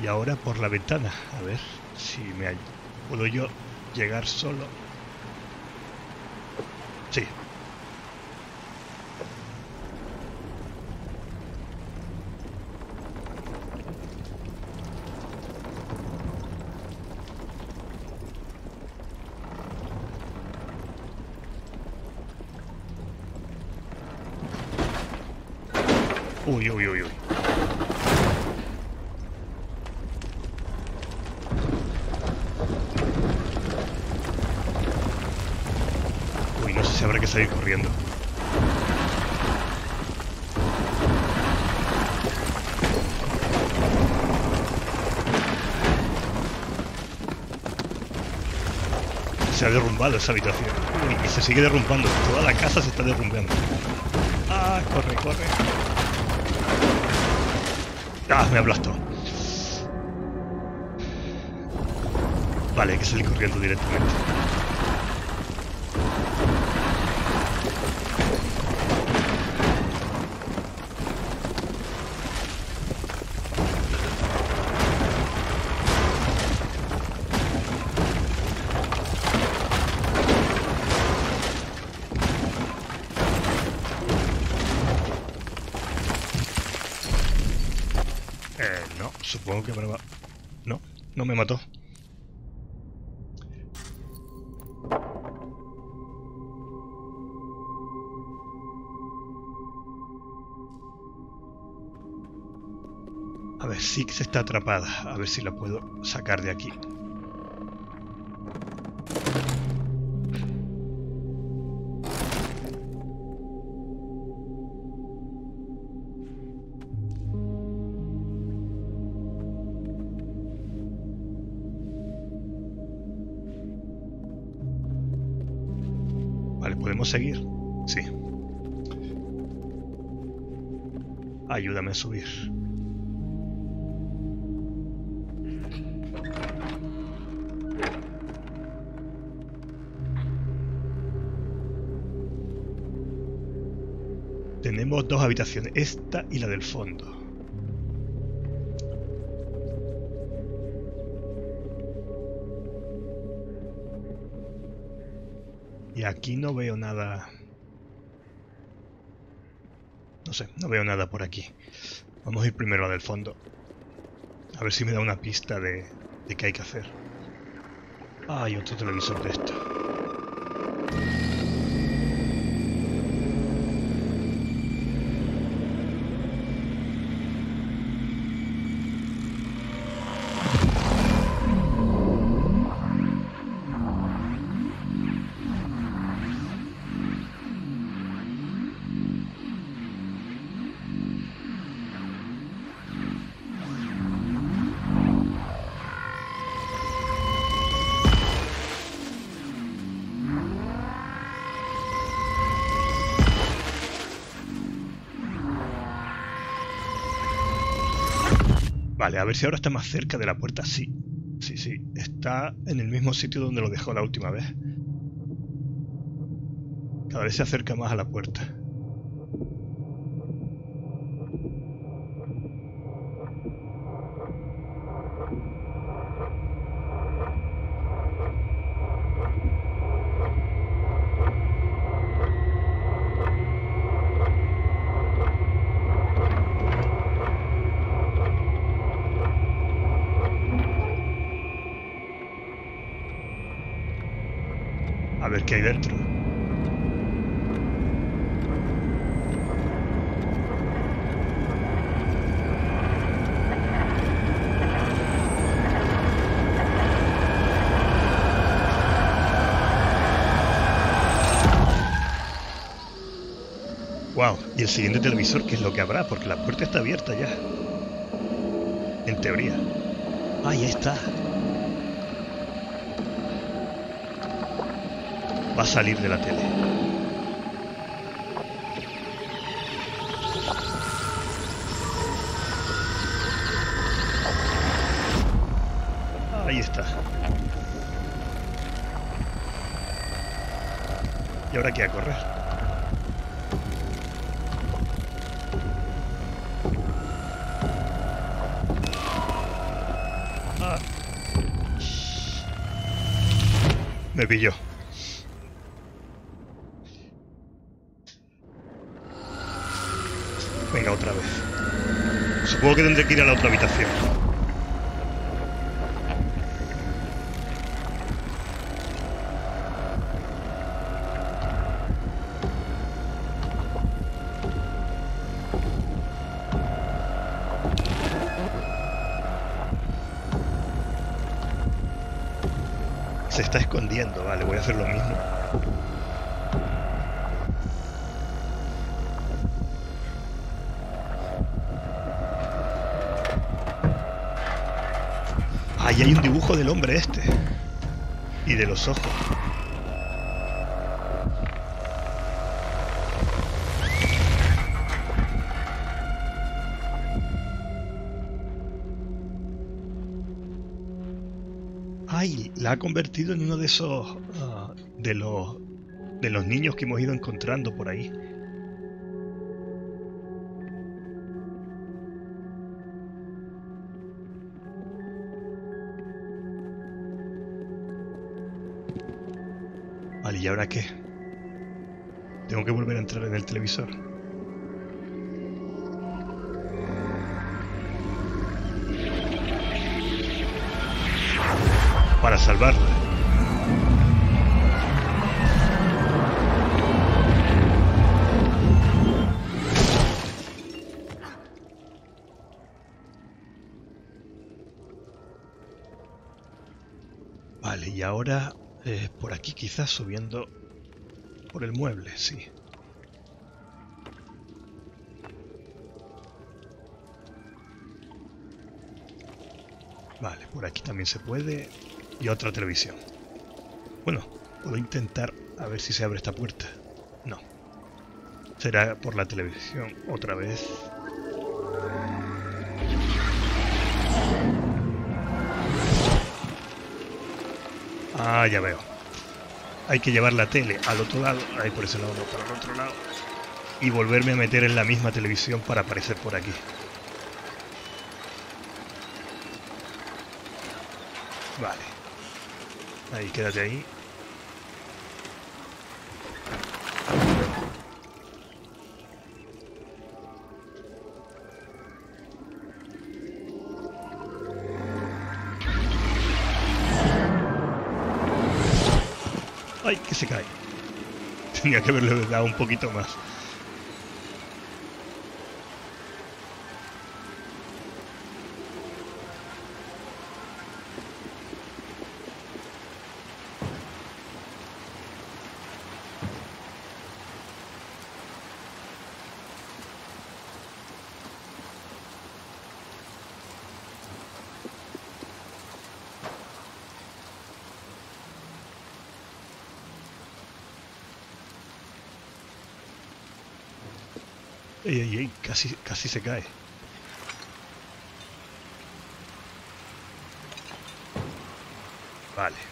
Y ahora por la ventana. A ver si puedo yo llegar solo. Sí. Uy, uy, uy, uy. Uy, no sé si habrá que salir corriendo. Se ha derrumbado esa habitación. Uy, y se sigue derrumbando. Toda la casa se está derrumbando. Ah, corre, corre. Ah, me aplastó. Vale, hay que salir corriendo directamente. No, supongo que me va... No, no me mató. A ver, Six está atrapada. A ver si la puedo sacar de aquí. Vale, ¿podemos seguir? Sí. Ayúdame a subir. Tenemos dos habitaciones, esta y la del fondo. Y aquí no veo nada. No sé, no veo nada por aquí. Vamos a ir primero a la del fondo. A ver si me da una pista de qué hay que hacer. Ah, hay otro televisor de esto. Vale, a ver si ahora está más cerca de la puerta. Sí, sí, sí. Está en el mismo sitio donde lo dejó la última vez. Cada vez se acerca más a la puerta. A ver qué hay dentro. Wow, y el siguiente televisor, ¿qué es lo que habrá? Porque la puerta está abierta ya. En teoría. Ah, ya está. Va a salir de la tele. Ahí está. ¿Y ahora qué? A correr. Me pilló. Venga, otra vez. Supongo que tendré que ir a la otra habitación. Se está escondiendo, vale, voy a hacer lo mismo. Ahí hay un dibujo del hombre este. Y de los ojos. Ay, la ha convertido en uno de esos... de los niños que hemos ido encontrando por ahí. Vale, ¿y ahora qué? Tengo que volver a entrar en el televisor. Para salvarla. Vale, y ahora por aquí quizás subiendo por el mueble, sí. Vale, por aquí también se puede. Y otra televisión. Bueno, puedo intentar a ver si se abre esta puerta. No. Será por la televisión otra vez. Ah, ya veo. Hay que llevar la tele al otro lado. Ahí por ese lado, no, para el otro lado. Y volverme a meter en la misma televisión para aparecer por aquí. Vale. Ahí, quédate ahí. ¡Ay, que se cae! Tenía que haberle dado un poquito más. ¡Ey, ey, ey! Casi se cae. Vale.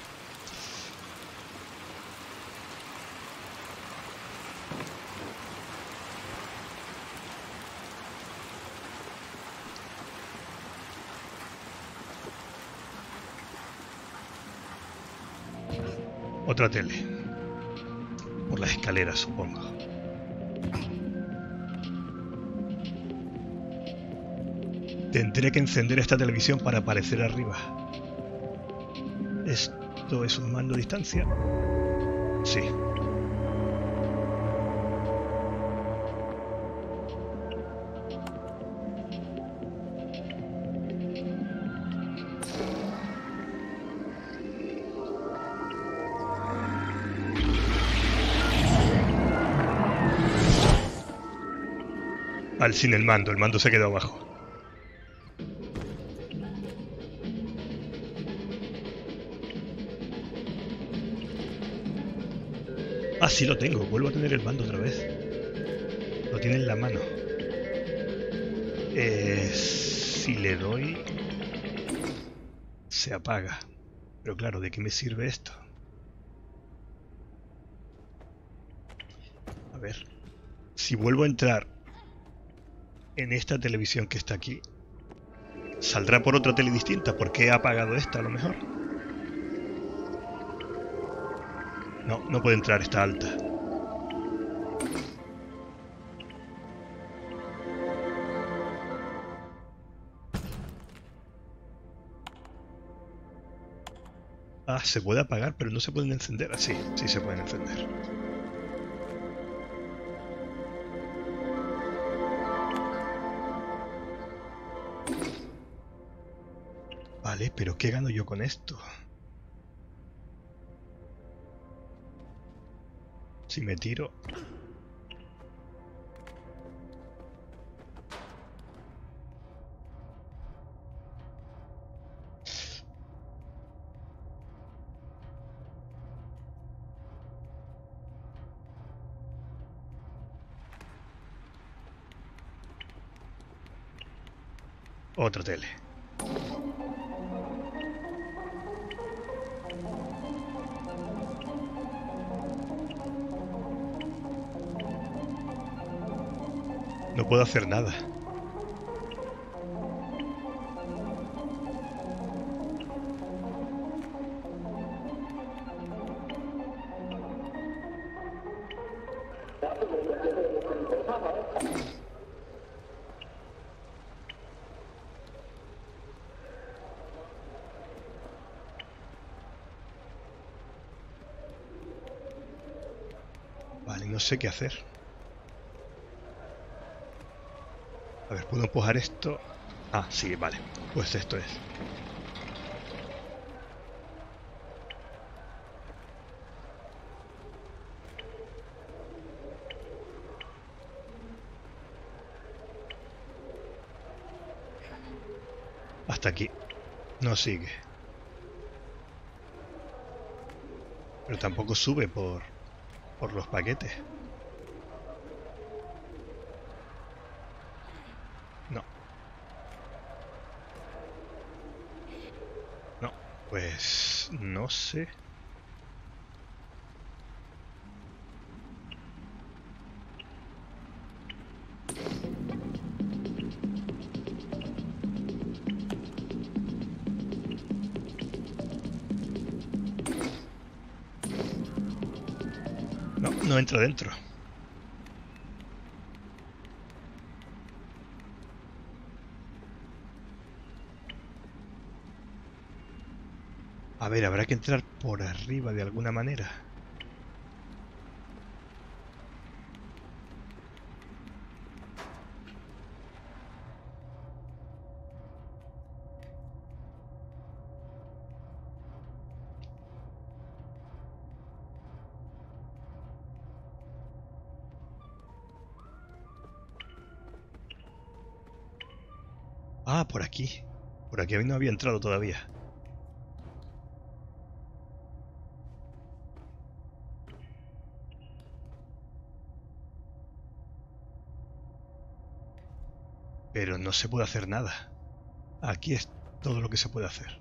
Otra tele. Por las escaleras, supongo. Tendré que encender esta televisión para aparecer arriba. ¿Esto es un mando a distancia? Sí. Al sin el mando se quedó abajo. Ah, sí lo tengo, vuelvo a tener el mando otra vez. Lo tiene en la mano. Si le doy... se apaga. Pero claro, ¿de qué me sirve esto? A ver. Si vuelvo a entrar en esta televisión que está aquí, ¿saldrá por otra tele distinta? ¿Por qué he apagado esta a lo mejor? No, no puede entrar, está alta. Ah, se puede apagar, pero no se pueden encender. Ah, sí, sí se pueden encender. Vale, pero ¿qué gano yo con esto? Si me tiro... Otra tele. No puedo hacer nada. Vale, no sé qué hacer. A ver, ¿puedo empujar esto? Ah, sí, vale. Pues esto es. Hasta aquí. No sigue. Pero tampoco sube por los paquetes. No. No. Pues no sé. No, no entra dentro. A ver, habrá que entrar por arriba de alguna manera. Ah, por aquí. Por aquí no había entrado todavía. Pero no se puede hacer nada. Aquí es todo lo que se puede hacer.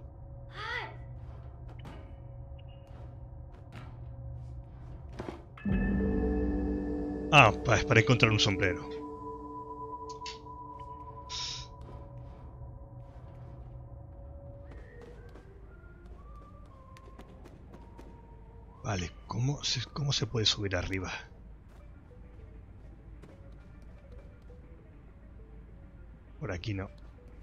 Ah, para encontrar un sombrero. Vale, ¿cómo se puede subir arriba? Por aquí no.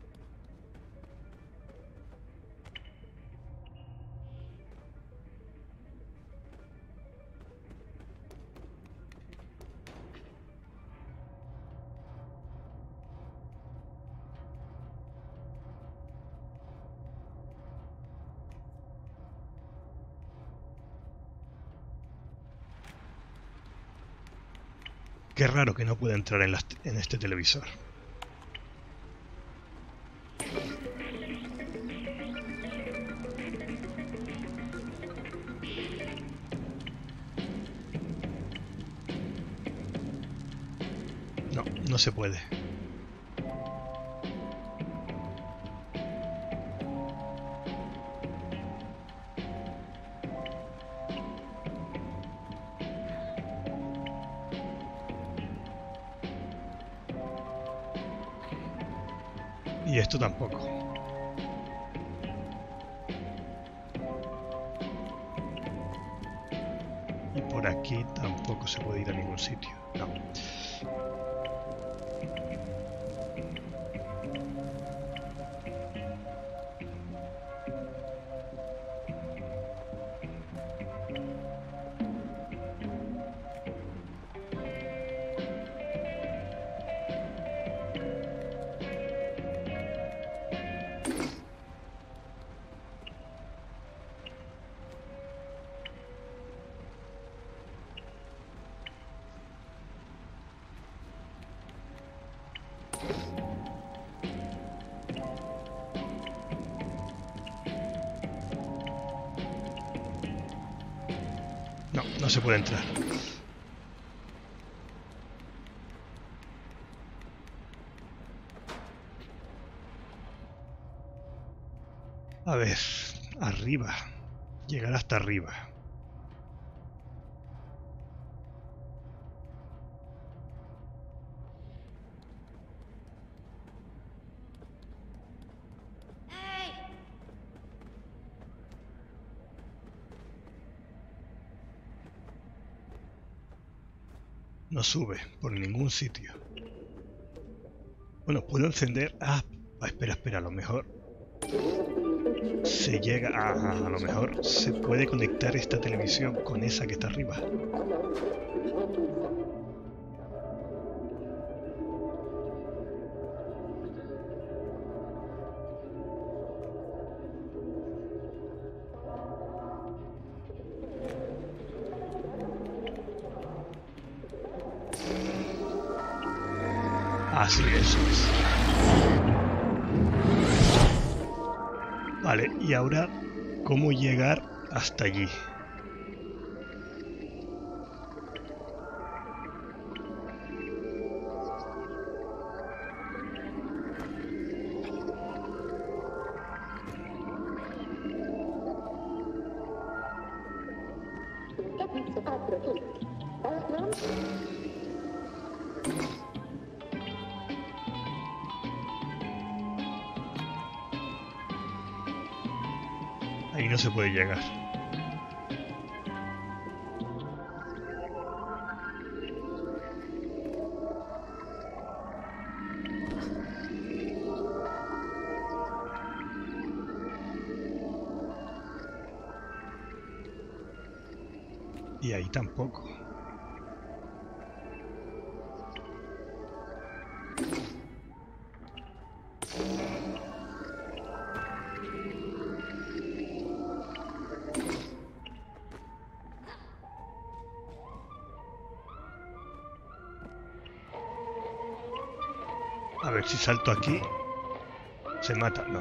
Qué raro que no pueda entrar en este televisor. No, no se puede. Y esto tampoco. aquí tampoco se puede ir a ningún sitio. No. No, no se puede entrar. A ver, arriba. Llegar hasta arriba. No sube por ningún sitio. Bueno, puedo encender... Ah, espera, a lo mejor... Se llega... a lo mejor se puede conectar esta televisión con esa que está arriba. Así, eso es. Vale, y ahora, ¿cómo llegar hasta allí? Ahí no se puede llegar. Y ahí tampoco. A ver si salto aquí. Se mata, no.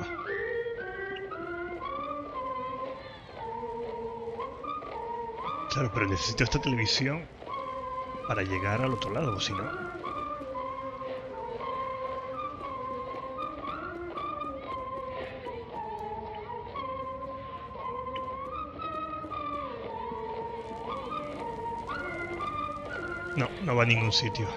Claro, pero necesito esta televisión para llegar al otro lado, o si no... No, no va a ningún sitio.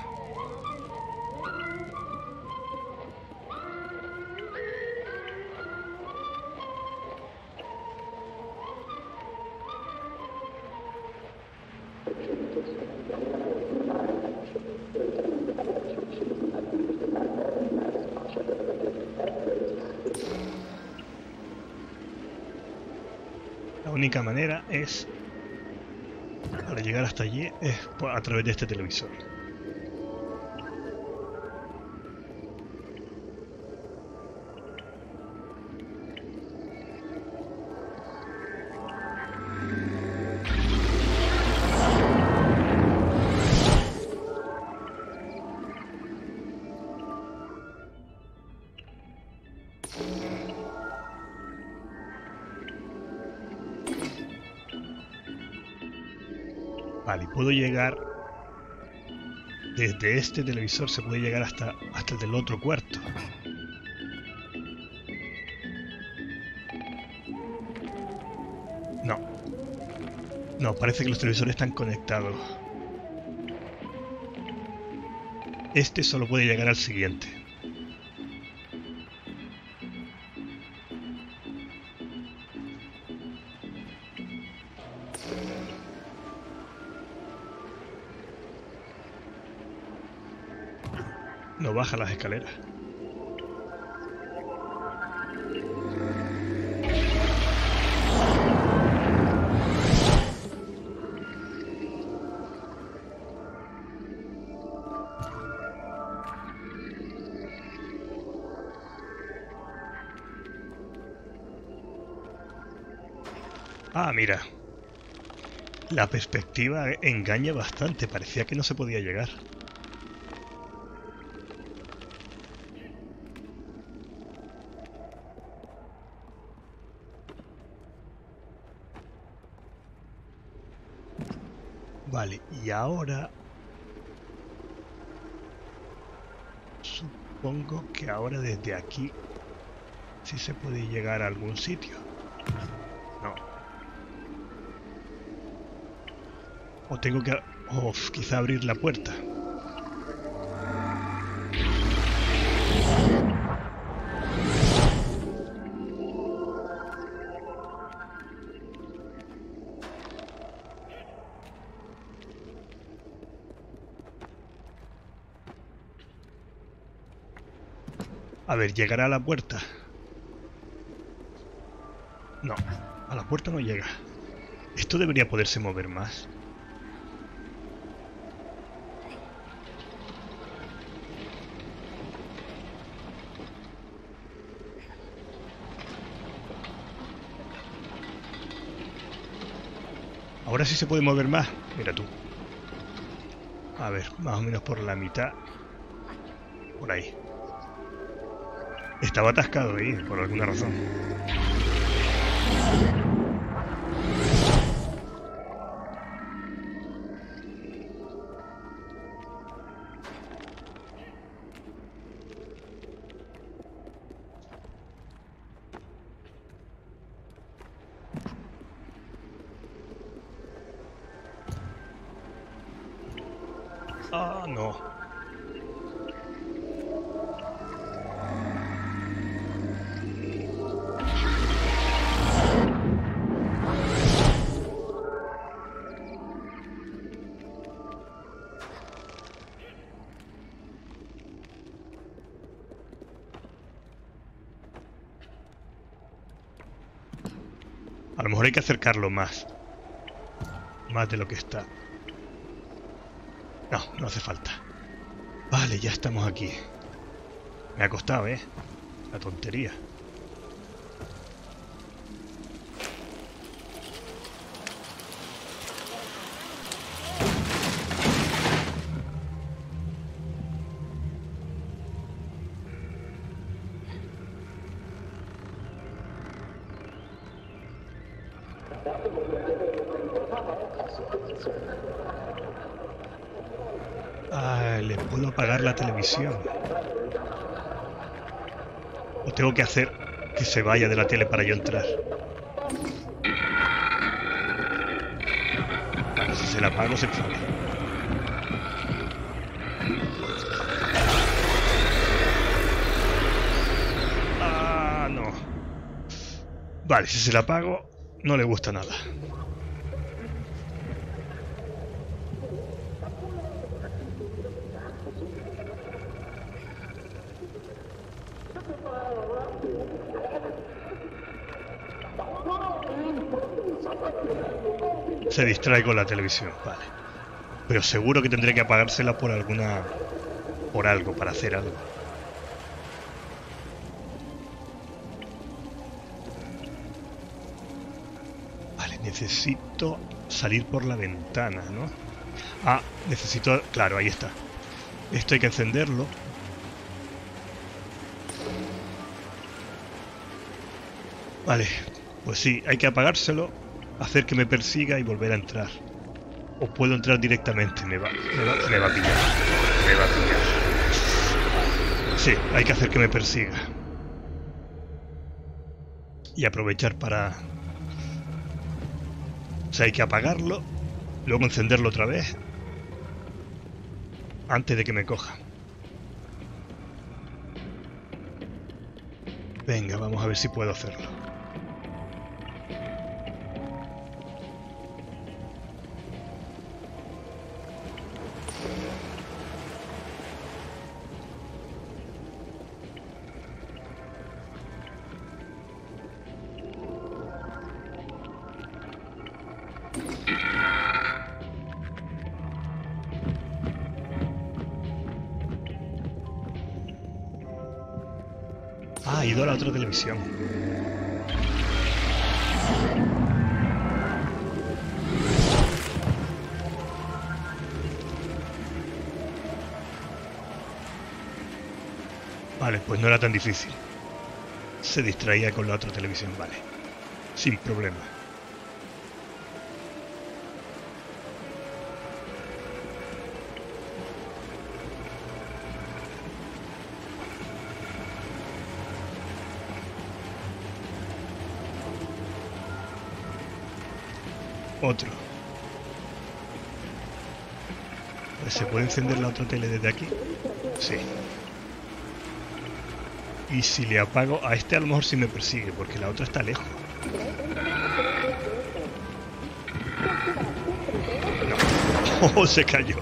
La única manera es, para llegar hasta allí, es a través de este televisor. Vale, y puedo llegar desde este televisor, se puede llegar hasta el del otro cuarto. No. No, parece que los televisores están conectados. Este solo puede llegar al siguiente. No baja las escaleras. Ah, mira. La perspectiva engaña bastante. Parecía que no se podía llegar. Vale, y ahora... Supongo que ahora desde aquí sí se puede llegar a algún sitio. No. O tengo que... O quizá abrir la puerta. A ver, ¿llegará a la puerta? No, a la puerta no llega. Esto debería poderse mover más. Ahora sí se puede mover más. Mira tú. A ver, más o menos por la mitad. Por ahí. Estaba atascado ahí, por alguna razón. Ah, no. A lo mejor hay que acercarlo más. Más de lo que está. No, no hace falta. Vale, ya estamos aquí. Me ha costado, ¿eh? La tontería. Ah, le puedo apagar la televisión. O tengo que hacer que se vaya de la tele para yo entrar. Si se la apago se enfada. Ah, no. Vale, si se la apago no le gusta nada. Se distrae con la televisión, vale. Pero seguro que tendré que apagársela por alguna... por algo, para hacer algo. Vale, necesito salir por la ventana, ¿no? Ah, necesito... claro, ahí está. Esto hay que encenderlo. Vale, pues sí, hay que apagárselo, hacer que me persiga y volver a entrar. O puedo entrar directamente, me va a pillar. Me va a pillar. Sí, hay que hacer que me persiga. Y aprovechar para... O sea, hay que apagarlo, luego encenderlo otra vez, antes de que me coja. Venga, vamos a ver si puedo hacerlo. Ah, ha ido a la otra televisión. Vale, pues no era tan difícil. Se distraía con la otra televisión, vale. Sin problema. Otro. ¿Se puede encender la otra tele desde aquí? Sí. Y si le apago a este, a lo mejor sí me persigue, porque la otra está lejos. No. Oh, se cayó.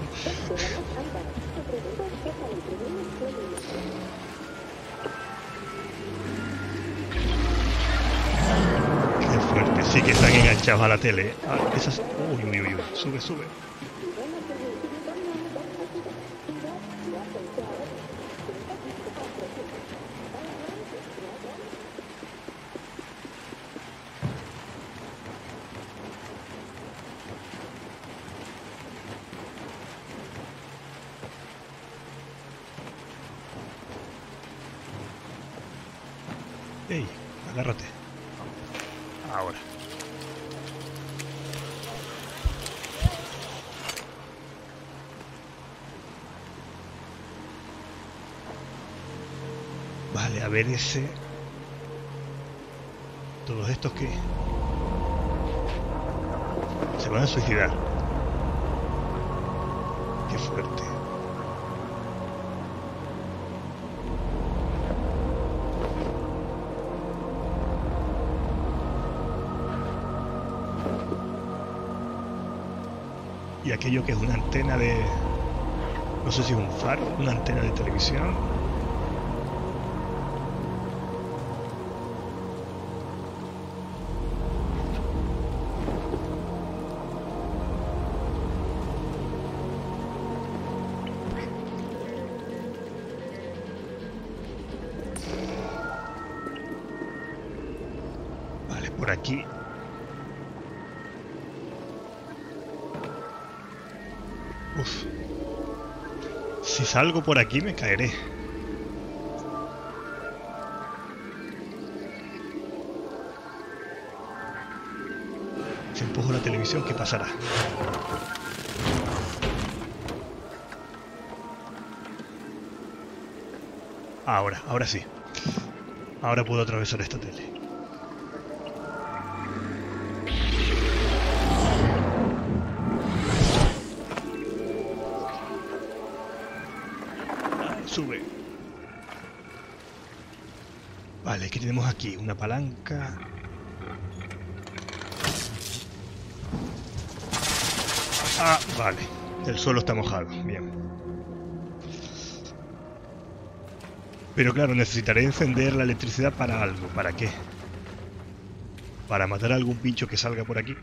Qué fuerte. Sí que están enganchados a la tele. Ah, esas... Uy, uy, uy, uy. Sube, sube. ¡Ey! Agárrate. Ahora. Vale, a ver ese... Todos estos que... Se van a suicidar. Qué fuerte. Y aquello que es una antena de... No sé si es un faro, una antena de televisión. Vale, por aquí. Uf. Si salgo por aquí me caeré. Si empujo la televisión, ¿qué pasará? Ahora sí. Ahora puedo atravesar esta tele. Sube. Vale, ¿qué tenemos aquí? Una palanca. Ah, vale. El suelo está mojado. Bien. Pero claro, necesitaré encender la electricidad para algo. ¿Para qué? Para matar a algún pincho que salga por aquí.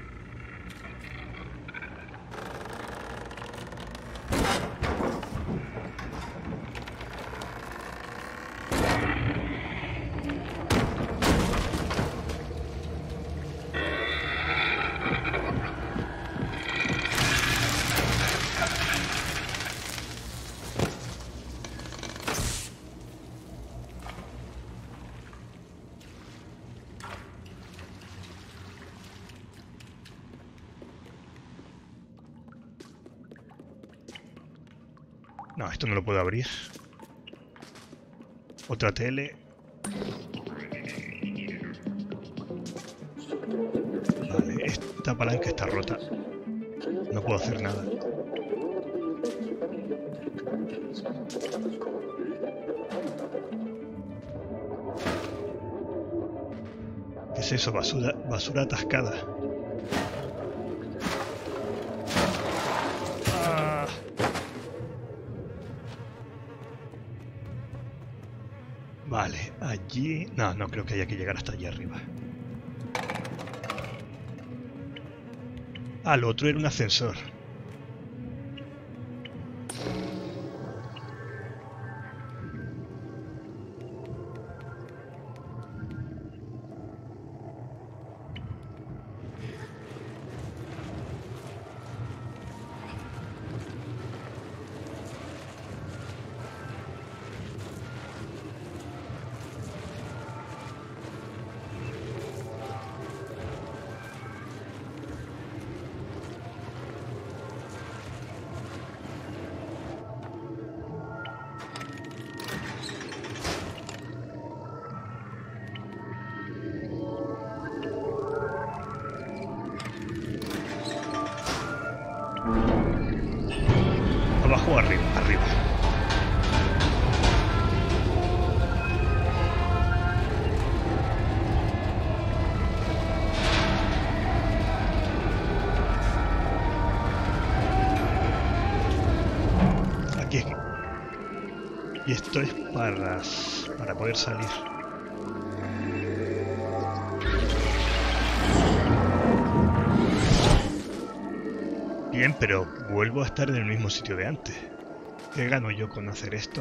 No, esto no lo puedo abrir. Otra tele. Vale, esta palanca está rota. No puedo hacer nada. ¿Qué es eso? Basura atascada. Vale, allí... No, no creo que haya que llegar hasta allí arriba. Ah, lo otro era un ascensor. ¿Abajo o arriba? Arriba. Aquí. Y esto es para poder salir. Bien, pero vuelvo a estar en el mismo sitio de antes. ¿Qué gano yo con hacer esto?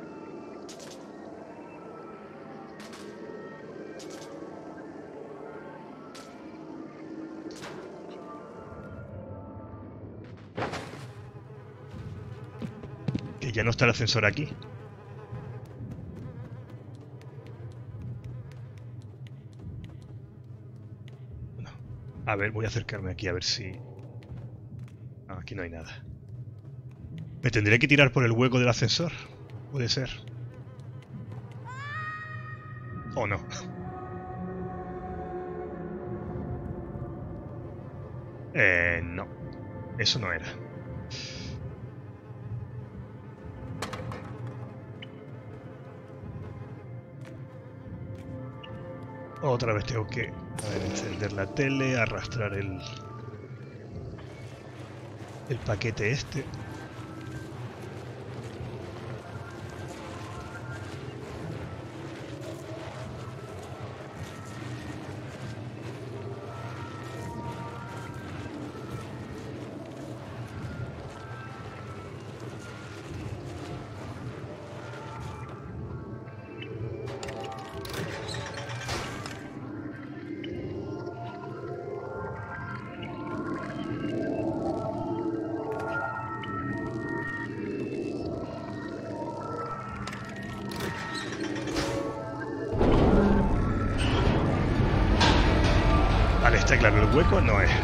Que ya no está el ascensor aquí. Bueno, a ver, voy a acercarme aquí a ver si... No, aquí no hay nada. ¿Me tendré que tirar por el hueco del ascensor? Puede ser. ¿O no? No. Eso no era. Otra vez tengo que encender la tele, arrastrar el paquete este. Vale, está claro, el hueco no es.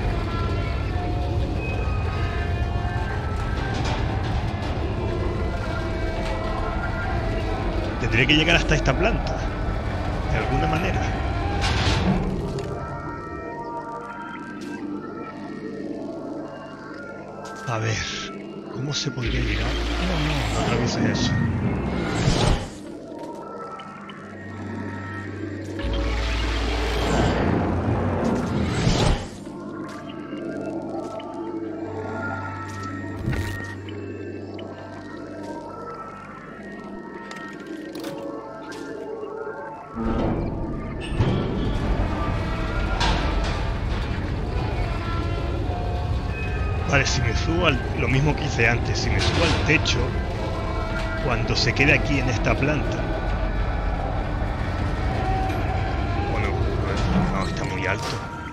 Tendré que llegar hasta esta planta, de alguna manera. A ver, ¿cómo se podría llegar? No, no atravieses eso. Vale, si me subo lo mismo que hice antes, si me subo al techo, cuando se quede aquí en esta planta... Bueno, no, está muy alto.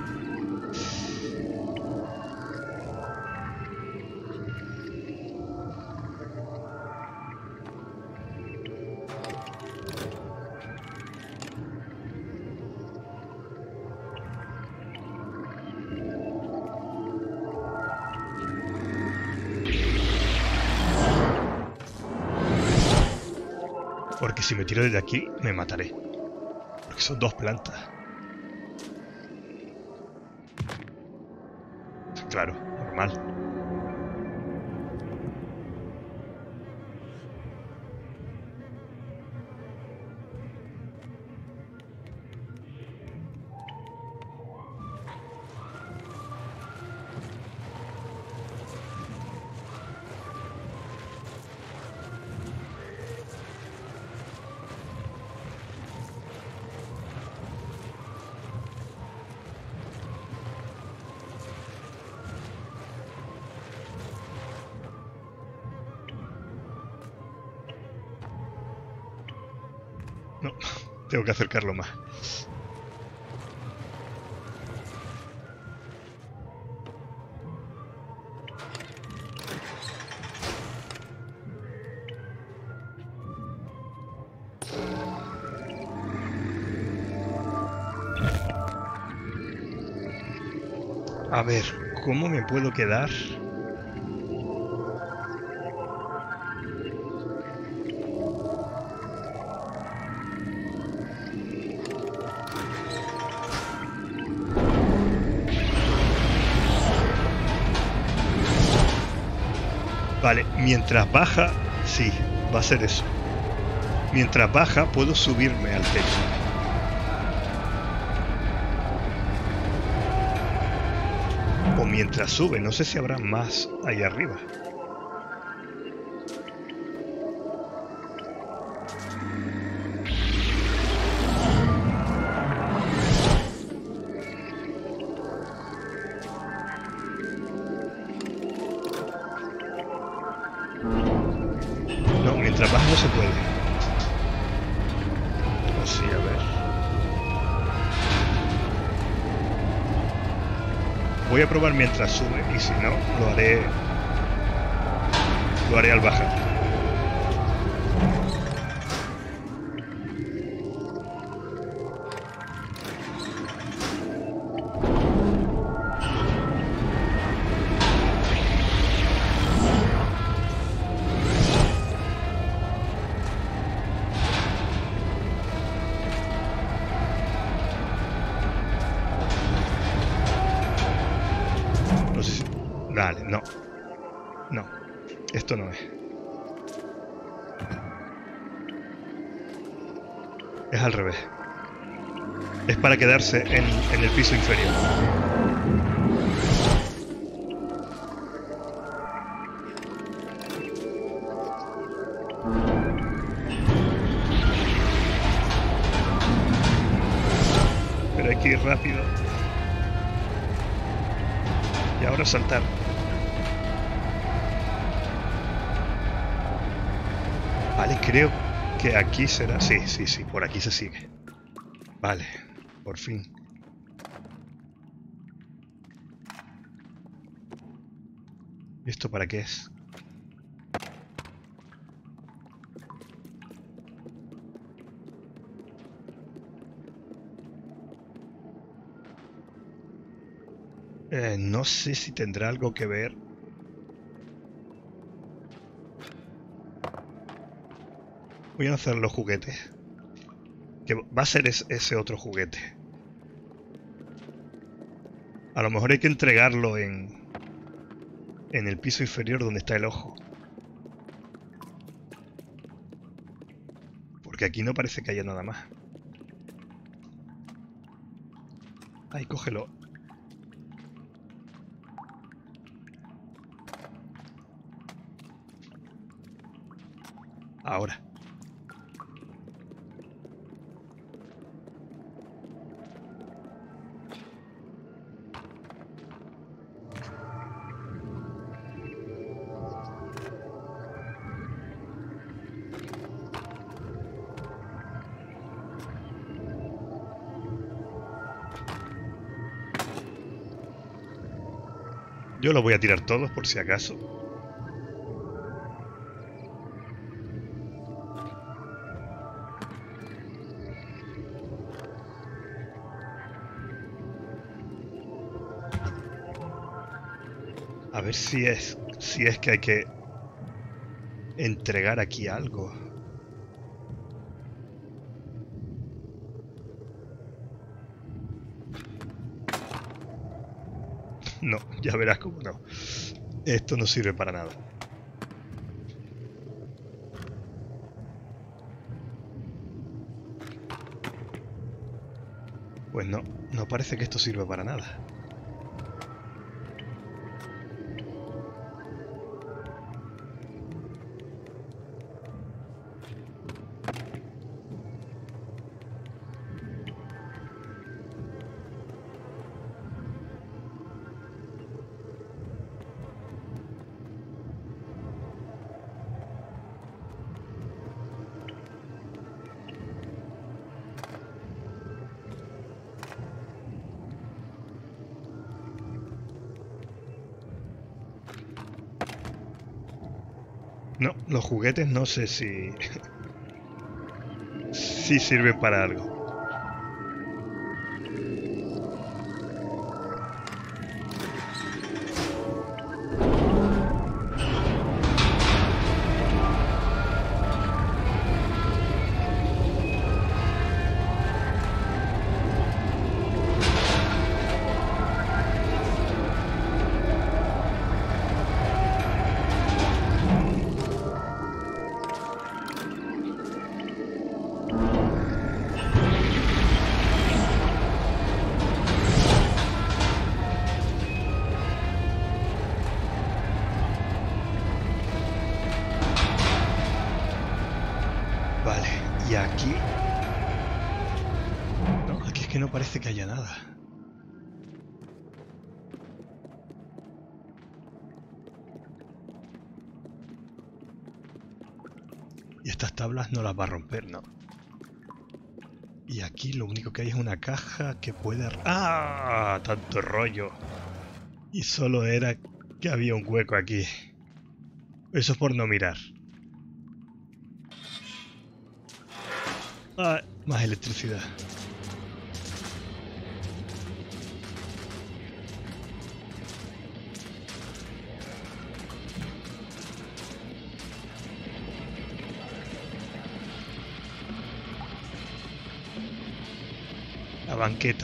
Porque si me tiro desde aquí, me mataré. Porque son dos plantas. Claro, normal. No, tengo que acercarlo más. A ver, ¿cómo me puedo quedar? Vale, mientras baja, sí, va a ser eso. Mientras baja puedo subirme al techo. O mientras sube, no sé si habrá más ahí arriba. No, mientras baja no se puede. O sí, a ver. Voy a probar mientras sube y si no, lo haré al bajar. No sé si... Vale, no. No, esto no es. Es al revés. Es para quedarse en el piso inferior. Pero hay que ir rápido. Y ahora saltar. Vale, creo que aquí será... Sí, sí, sí, por aquí se sigue. Vale, por fin. ¿Y esto para qué es? No sé si tendrá algo que ver. Voy a hacer los juguetes. Que va a ser ese otro juguete. A lo mejor hay que entregarlo en el piso inferior donde está el ojo. Porque aquí no parece que haya nada más. Ahí, cógelo. Ahora. Yo los voy a tirar todos por si acaso. A ver si es que hay que entregar aquí algo. No, ya verás cómo no. Esto no sirve para nada. Pues no, no parece que esto sirva para nada. No, los juguetes no sé si sirven para algo. Vale, y aquí... No, aquí es que no parece que haya nada. Y estas tablas no las va a romper, ¿no? Y aquí lo único que hay es una caja que puede... ¡Ah! Tanto rollo. Y solo era que había un hueco aquí. Eso es por no mirar. Ah, más electricidad. La banqueta.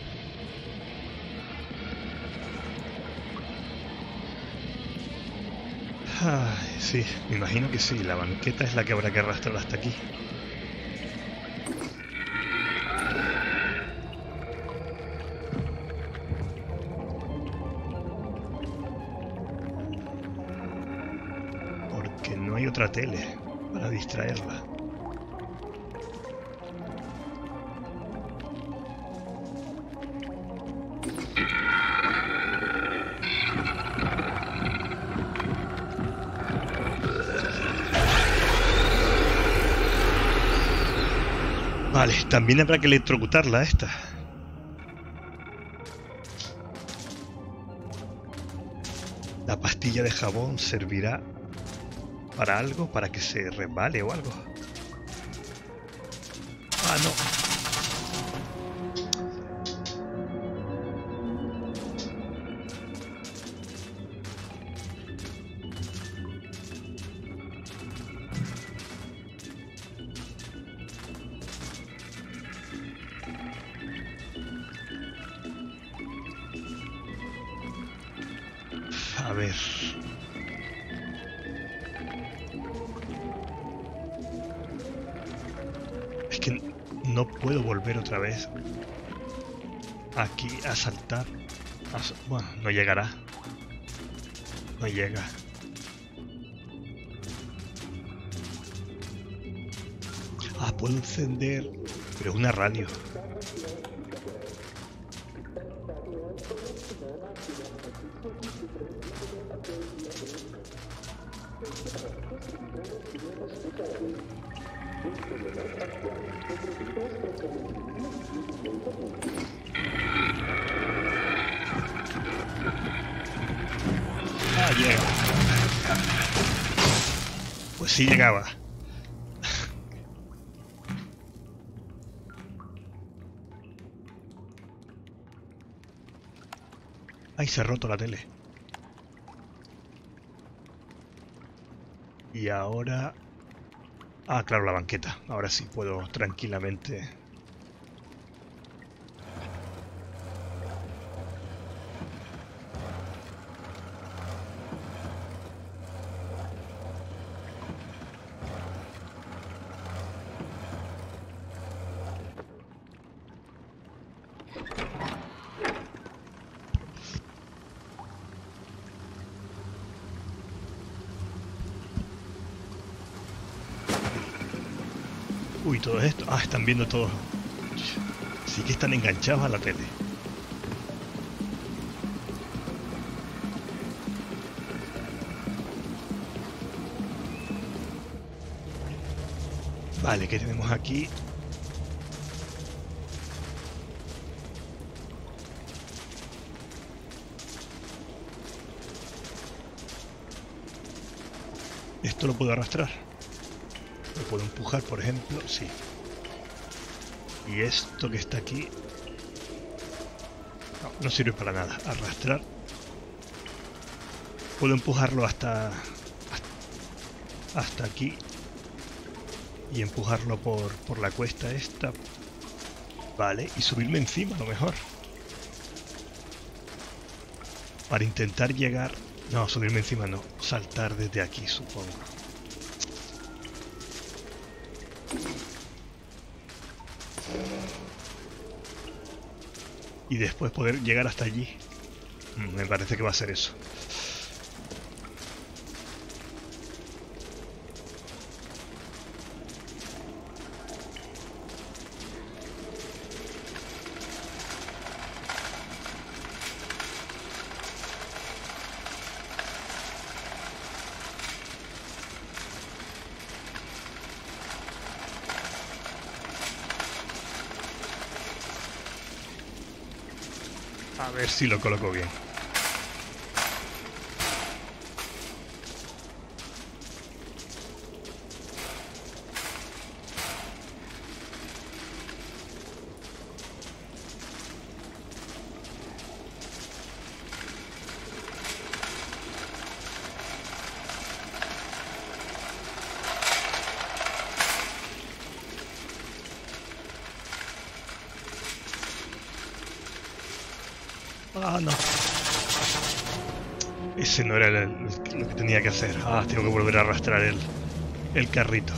Ay, sí, me imagino que sí. La banqueta es la que habrá que arrastrar hasta aquí. Porque no hay otra tele para distraerla. Vale, también habrá que electrocutarla a esta. La pastilla de jabón servirá para algo, para que se resbale o algo. Ah, no. A ver. Es que no puedo volver otra vez aquí a saltar. Bueno, no llegará. No llega. Ah, puedo encender, pero es una radio. Ah, llega. Pues sí llegaba. Ay, se ha roto la tele. Y ahora... Ah, claro, la banqueta. Ahora sí puedo tranquilamente... Uy, todo esto... Ah, están viendo todo. Sí que están enganchados a la tele. Vale, ¿qué tenemos aquí? ¿Esto lo puedo arrastrar? ¿Lo puedo empujar, por ejemplo? Sí. Y esto que está aquí... No, no sirve para nada. Arrastrar. Puedo empujarlo hasta aquí. Y empujarlo por la cuesta esta. Vale, y subirme encima a lo mejor. Para intentar llegar... No, subirme encima no. Saltar desde aquí, supongo. Y después poder llegar hasta allí. Me parece que va a ser eso. A ver si lo coloco bien. Ah, no. Ese no era lo que tenía que hacer. Ah, tengo que volver a arrastrar el carrito.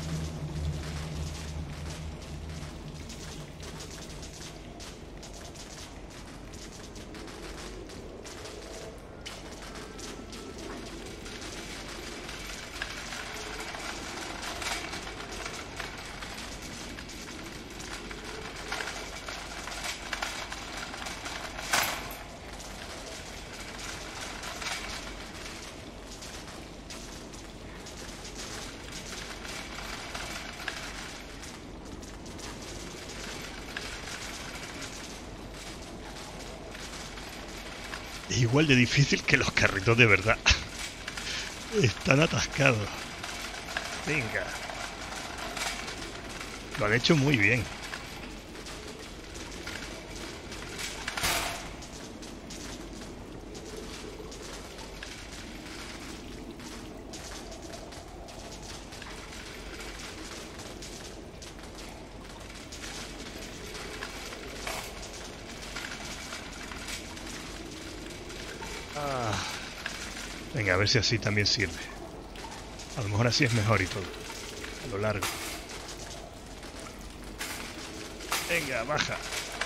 Es igual de difícil que los carritos de verdad. Están atascados. Venga. Lo han hecho muy bien. Ah. Venga, a ver si así también sirve. A lo mejor así es mejor y todo. A lo largo. Venga, baja.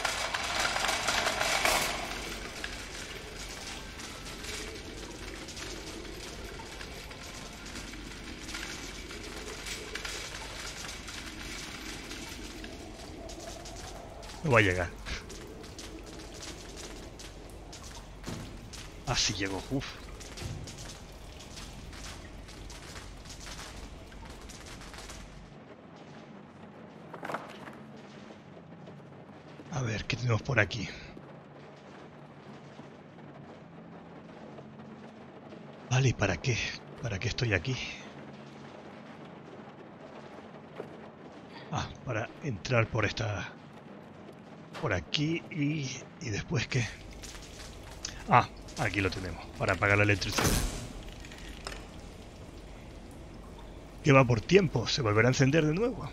No va a llegar. Así llegó. Uf. A ver, ¿qué tenemos por aquí? Vale, ¿y para qué? ¿Para qué estoy aquí? Ah, para entrar por esta... Por aquí y después ¿qué? Ah, aquí lo tenemos, para apagar la electricidad. ¿Qué va por tiempo? ¿Se volverá a encender de nuevo?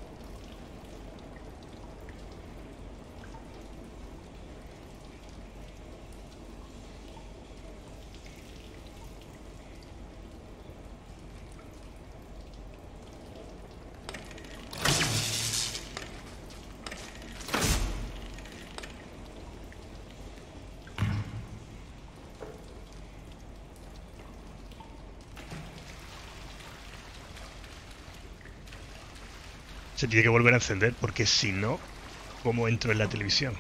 Se tiene que volver a encender porque si no, ¿cómo entro en la televisión?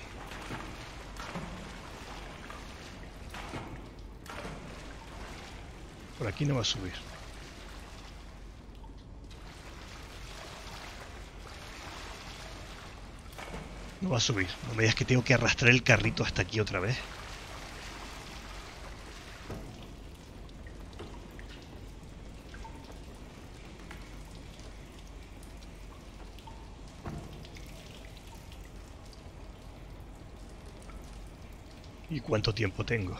Por aquí no va a subir. No va a subir. No me digas que tengo que arrastrar el carrito hasta aquí otra vez. ¿Y cuánto tiempo tengo?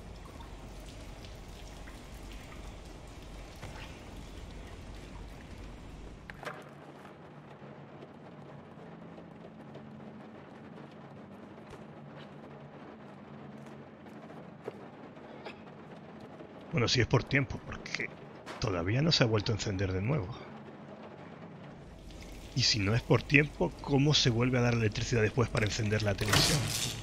Bueno, si es por tiempo, porque todavía no se ha vuelto a encender de nuevo. Y si no es por tiempo, ¿cómo se vuelve a dar electricidad después para encender la televisión?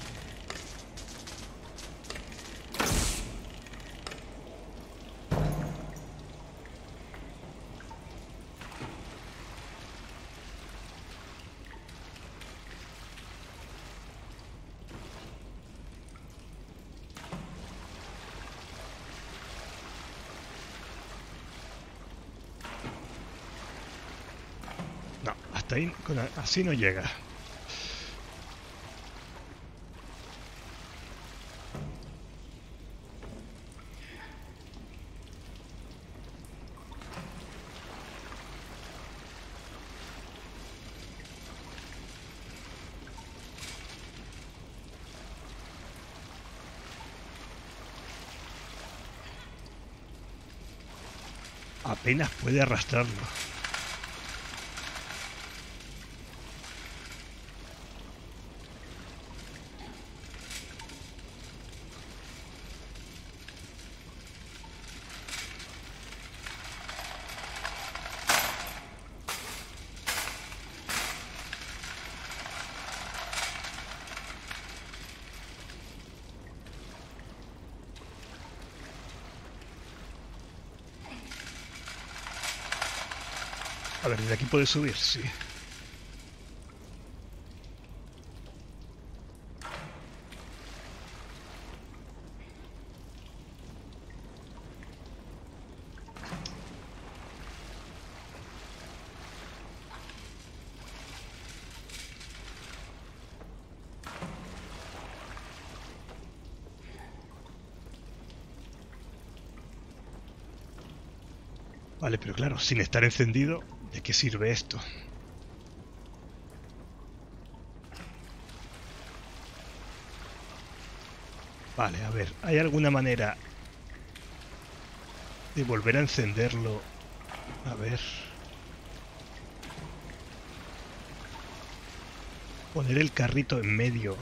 No, hasta ahí, así no llega. Apenas puede arrastrarlo. A ver, ¿desde aquí puede subir? Sí. Vale, pero claro, sin estar encendido, ¿de qué sirve esto? Vale, a ver, ¿hay alguna manera de volver a encenderlo? A ver... Poner el carrito en medio.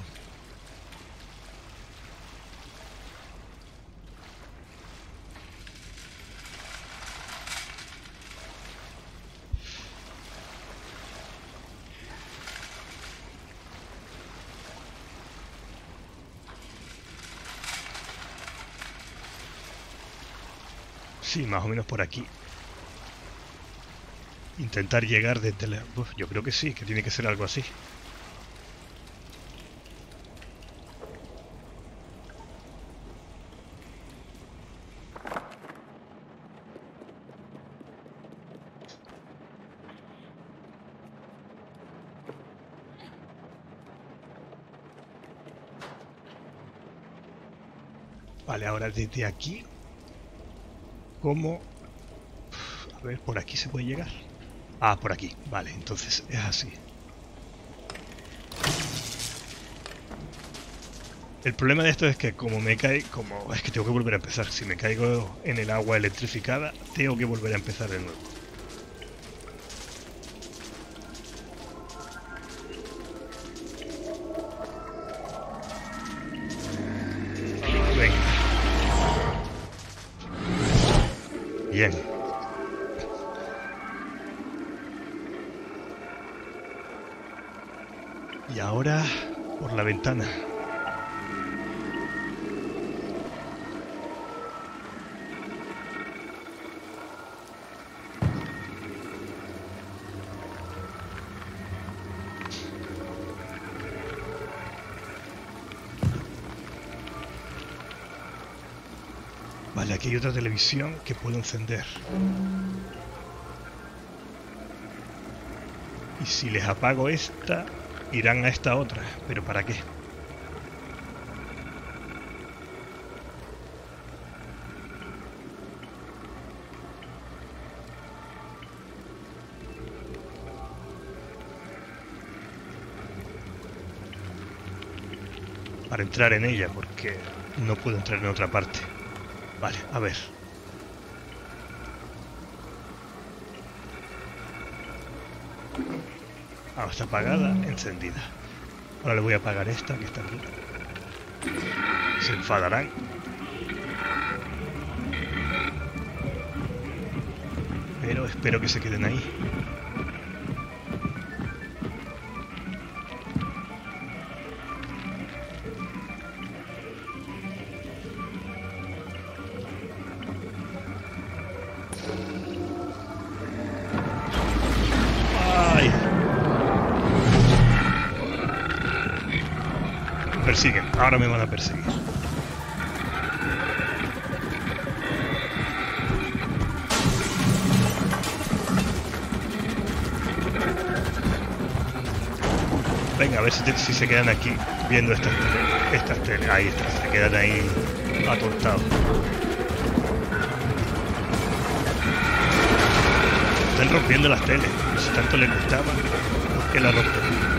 Sí, más o menos por aquí. Intentar llegar desde la... Uf, yo creo que sí, que tiene que ser algo así. Vale, ahora desde aquí... ¿Cómo? A ver, ¿por aquí se puede llegar? Ah, por aquí. Vale, entonces es así. El problema de esto es que como me cae... Es que tengo que volver a empezar. Si me caigo en el agua electrificada, tengo que volver a empezar de nuevo. Bien. Y ahora por la ventana. Vale, aquí hay otra televisión que puedo encender. Y si les apago esta, irán a esta otra. ¿Pero para qué? Para entrar en ella, porque no puedo entrar en otra parte. Vale, a ver. Ahora está apagada, encendida. Ahora le voy a apagar esta que está aquí. Se enfadarán. Pero espero que se queden ahí. Persiguen, ahora me van a perseguir. Venga, a ver si se quedan aquí viendo estas teles. Ahí está, se quedan ahí atontados. Están rompiendo las teles. Si tanto les gustaba, ¿por qué la rompen?